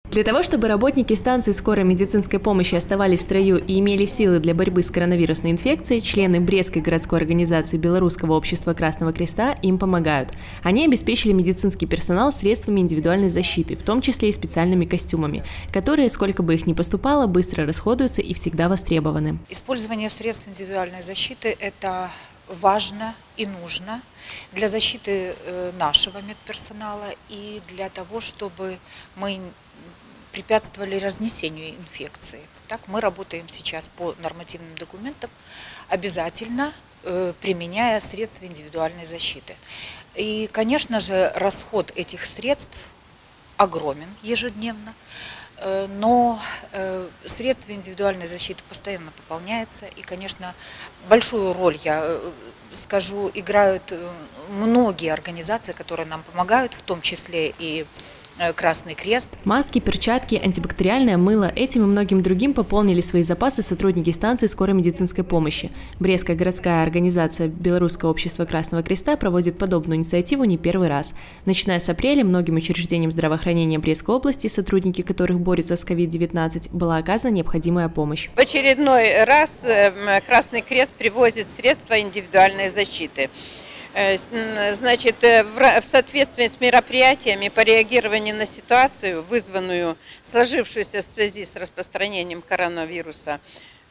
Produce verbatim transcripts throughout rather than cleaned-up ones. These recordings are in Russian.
Для того, чтобы работники станции скорой медицинской помощи оставались в строю и имели силы для борьбы с коронавирусной инфекцией, члены Брестской городской организации Белорусского общества Красного Креста им помогают. Они обеспечили медицинский персонал средствами индивидуальной защиты, в том числе и специальными костюмами, которые, сколько бы их ни поступало, быстро расходуются и всегда востребованы. Использование средств индивидуальной защиты – это важно и нужно для защиты нашего медперсонала и для того, чтобы мы препятствовали разнесению инфекции. Так, мы работаем сейчас по нормативным документам, обязательно э, применяя средства индивидуальной защиты. И, конечно же, расход этих средств огромен ежедневно, э, но э, средства индивидуальной защиты постоянно пополняются. И, конечно, большую роль, я э, скажу, играют многие организации, которые нам помогают, в том числе и Красный Крест. Маски, перчатки, антибактериальное мыло – этим и многим другим пополнили свои запасы сотрудники станции скорой медицинской помощи. Брестская городская организация Белорусского общества Красного Креста проводит подобную инициативу не первый раз. Начиная с апреля многим учреждениям здравоохранения Брестской области, сотрудники которых борются с ковид девятнадцать, была оказана необходимая помощь. В очередной раз Красный Крест привозит средства индивидуальной защиты. Значит, в соответствии с мероприятиями по реагированию на ситуацию, вызванную, сложившуюся в связи с распространением коронавируса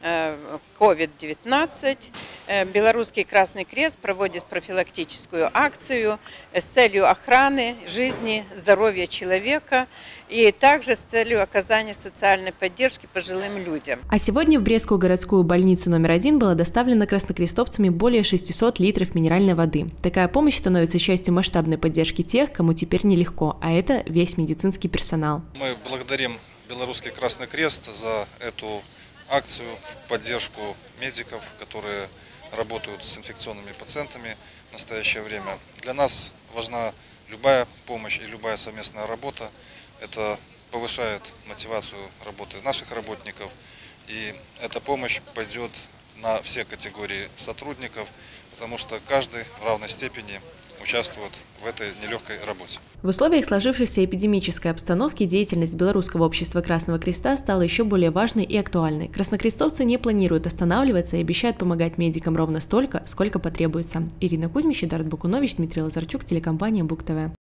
ковид девятнадцать, Белорусский Красный Крест проводит профилактическую акцию с целью охраны жизни, здоровья человека и также с целью оказания социальной поддержки пожилым людям. А сегодня в Брестскую городскую больницу номер один было доставлено краснокрестовцами более шестисот литров минеральной воды. Такая помощь становится частью масштабной поддержки тех, кому теперь нелегко, а это весь медицинский персонал. Мы благодарим Белорусский Красный Крест за эту акцию в поддержку медиков, которые работают с инфекционными пациентами в настоящее время. Для нас важна любая помощь и любая совместная работа. Это повышает мотивацию работы наших работников, и эта помощь пойдет на все категории сотрудников, потому что каждый в равной степени участвует в этой нелегкой работе. В условиях сложившейся эпидемической обстановки деятельность Белорусского общества Красного Креста стала еще более важной и актуальной. Краснокрестовцы не планируют останавливаться и обещают помогать медикам ровно столько, сколько потребуется. Ирина Кузьмич, Эдуард Бакунович, Дмитрий Лазарчук, телекомпания Бук ТВ.